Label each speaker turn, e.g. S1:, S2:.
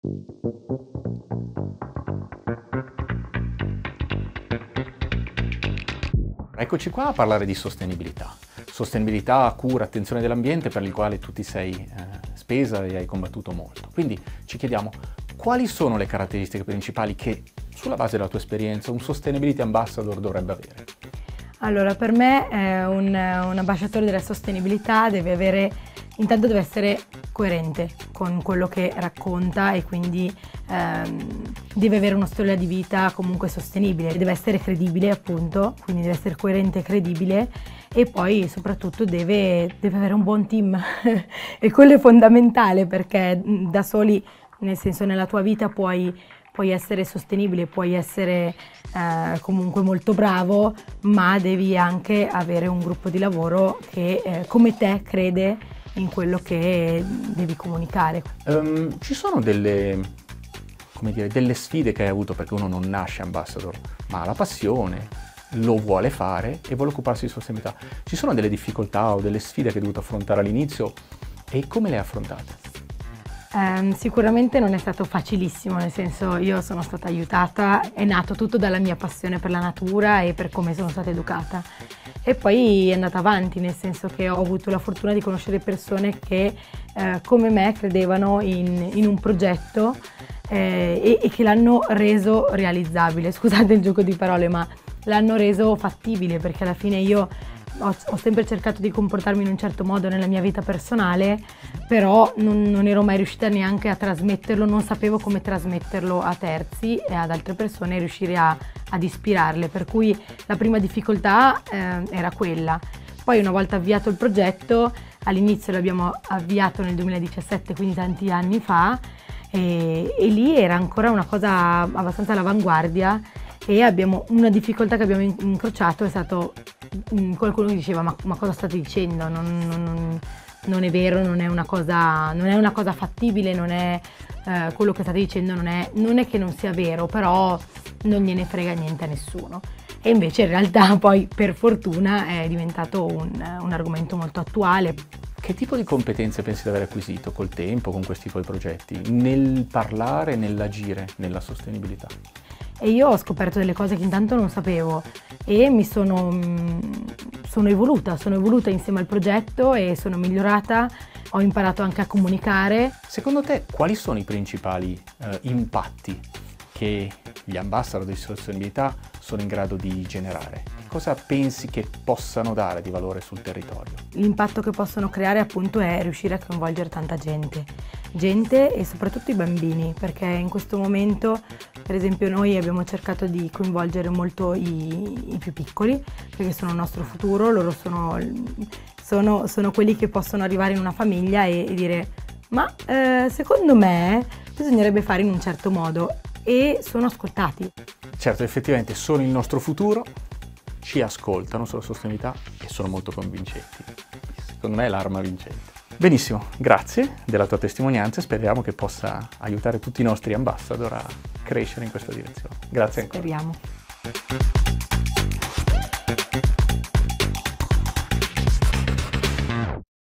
S1: Eccoci qua a parlare di sostenibilità. Sostenibilità, cura, attenzione dell'ambiente per il quale tu ti sei spesa e hai combattuto molto. Quindi ci chiediamo quali sono le caratteristiche principali che, sulla base della tua esperienza, un Sustainability Ambassador dovrebbe avere?
S2: Allora, per me un ambasciatore della sostenibilità intanto deve essere coerente con quello che racconta e quindi deve avere uno stile di vita comunque sostenibile, deve essere credibile appunto, quindi deve essere coerente e credibile e poi soprattutto deve avere un buon team e quello è fondamentale perché da soli, nel senso nella tua vita puoi essere sostenibile, puoi essere comunque molto bravo, ma devi anche avere un gruppo di lavoro che come te crede in quello che devi comunicare.
S1: Ci sono delle sfide che hai avuto, perché uno non nasce ambassador, ma ha la passione, lo vuole fare e vuole occuparsi di sostenibilità. Ci sono delle difficoltà o delle sfide che hai dovuto affrontare all'inizio e come le hai affrontate?
S2: Sicuramente non è stato facilissimo, nel senso io sono stata aiutata, è nato tutto dalla mia passione per la natura e per come sono stata educata e poi è andata avanti, nel senso che ho avuto la fortuna di conoscere persone che come me credevano in un progetto e che l'hanno reso realizzabile, scusate il gioco di parole, ma l'hanno reso fattibile perché alla fine io ho sempre cercato di comportarmi in un certo modo nella mia vita personale, però non ero mai riuscita neanche a trasmetterlo, non sapevo come trasmetterlo a terzi e ad altre persone e riuscire ad ispirarle, per cui la prima difficoltà era quella. Poi una volta avviato il progetto, all'inizio l'abbiamo avviato nel 2017, quindi tanti anni fa, e lì era ancora una cosa abbastanza all'avanguardia e una difficoltà che abbiamo incrociato è stato qualcuno che diceva ma cosa state dicendo, non è vero, non è una cosa fattibile, non è quello che state dicendo, non è che non sia vero, però non gliene frega niente a nessuno. E invece in realtà poi per fortuna è diventato un argomento molto attuale.
S1: Che tipo di competenze pensi di aver acquisito col tempo, con questi tuoi progetti, nel parlare, nell'agire, nella sostenibilità?
S2: E io ho scoperto delle cose che intanto non sapevo e sono evoluta insieme al progetto e sono migliorata, ho imparato anche a comunicare.
S1: Secondo te quali sono i principali impatti che gli ambassador di sostenibilità sono in grado di generare? Cosa pensi che possano dare di valore sul territorio?
S2: L'impatto che possono creare appunto è riuscire a coinvolgere tanta gente e soprattutto i bambini, perché in questo momento per esempio noi abbiamo cercato di coinvolgere molto i più piccoli perché sono il nostro futuro, loro sono quelli che possono arrivare in una famiglia e dire ma secondo me bisognerebbe fare in un certo modo e sono ascoltati.
S1: Certo, effettivamente sono il nostro futuro, ci ascoltano sulla sostenibilità e sono molto convincenti. Secondo me è l'arma vincente. Benissimo, grazie della tua testimonianza e speriamo che possa aiutare tutti i nostri ambassador a crescere in questa direzione. Grazie ancora.
S2: Speriamo.